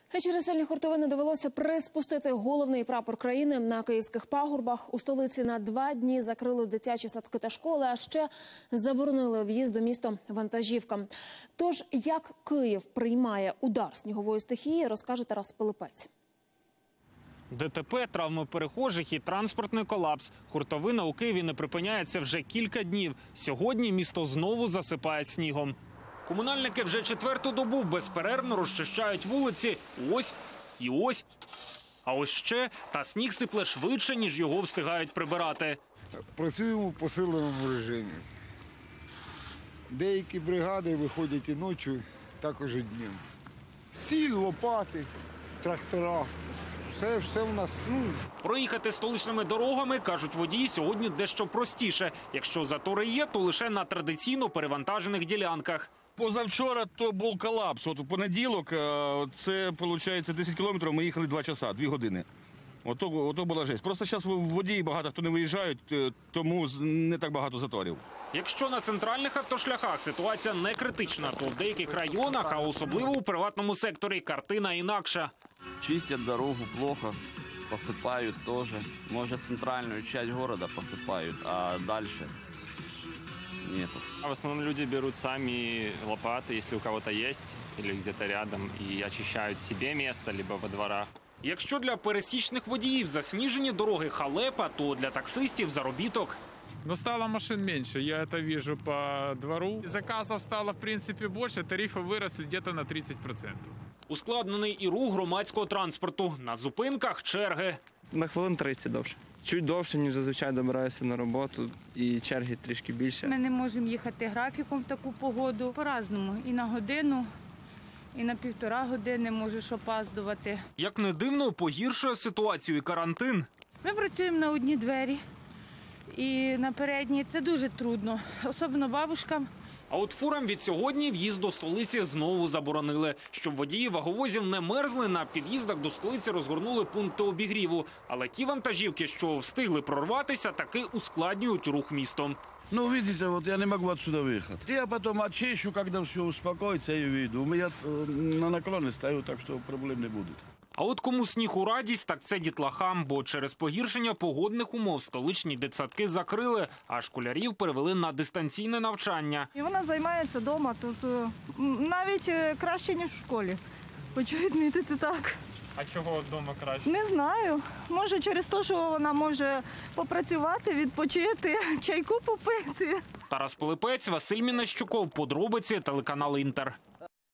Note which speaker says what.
Speaker 1: Через сильні хуртовини довелося приспустити головний прапор країни на київських пагорбах. У столиці на 2 дні закрили дитячі садки та школи, а ще заборонили в'їзд до міста вантажівкам. Тож, як Київ приймає удар снігової стихії, розкаже Тарас Пилипець.
Speaker 2: ДТП, травми перехожих і транспортний колапс. Хуртовина у Києві не припиняється вже кілька днів. Сьогодні місто знову засипає снігом. Комунальники вже 4-ту добу безперервно розчищають вулиці. Ось і ось. А ось ще та сніг сипле швидше, ніж його встигають прибирати.
Speaker 3: Працюємо в посиленому режимі. Деякі бригади виходять і ночі, також і днем. Сіль, лопати, трактора. Все в нас.
Speaker 2: Проїхати столичними дорогами, кажуть водії, сьогодні дещо простіше. Якщо затори є, то лише на традиційно перевантажених ділянках.
Speaker 4: Позавчора то був колапс. От у понеділок, це, виходить, 10 кілометрів, ми їхали 2 часа, 2 години. Ото була жесть. Просто зараз водії багато хто не виїжджають, тому не так багато заторів.
Speaker 2: Якщо на центральних автошляхах ситуація не критична, то в деяких районах, а особливо у приватному секторі, картина інакша.
Speaker 5: Чистят дорогу плохо, посыпают тоже. Может, центральную часть города посыпают, а дальше нету.
Speaker 6: В основном люди берут сами лопаты, если у кого-то есть, или где-то рядом, и очищают себе место, либо во дворах.
Speaker 2: Якщо для пересічних водіїв засніжені дороги халепа, то для таксистів заробіток.
Speaker 7: Но стало машин меньше, я это вижу по двору. Заказов стало, в принципе, больше, тарифы выросли где-то на 30%.
Speaker 2: Ускладнений і рух громадського транспорту. На зупинках черги.
Speaker 8: На хвилин 30 довше. Чуть довше, ніж зазвичай добираюся на роботу, і черги трішки більше.
Speaker 9: Ми не можемо їхати графіком в таку погоду. По-разному. І на годину, і на 1,5 години можеш опаздувати.
Speaker 2: Як не дивно, погіршує ситуацію і карантин.
Speaker 9: Ми працюємо на одні двері. І на передній це дуже трудно, особливо бабушкам.
Speaker 2: А от фурам від сьогодні в'їзд до столиці знову заборонили. Щоб водії ваговозів не мерзли, на під'їздах до столиці розгорнули пункти обігріву. Але ті вантажівки, що встигли прорватися, таки ускладнюють рух містом.
Speaker 10: Ну, видите, вот я не могу отсюда выехать. Я потом очищу, когда все успокоится, и выйду. У меня на наклоне стою, так что проблем не будет.
Speaker 2: А от кому сніг у радість, так це дітлахам, бо через погіршення погодних умов столичні дитсадки закрили, а школярів перевели на дистанційне навчання.
Speaker 11: І вона займається вдома, тут навіть краще, ніж в школі. Хочу відмітити так.
Speaker 7: А чого вдома краще?
Speaker 11: Не знаю. Може через те, що вона може попрацювати, відпочити, чайку попити.
Speaker 2: Тарас Пилипець, Василь Мінащуков, подробиці, телеканал Інтер.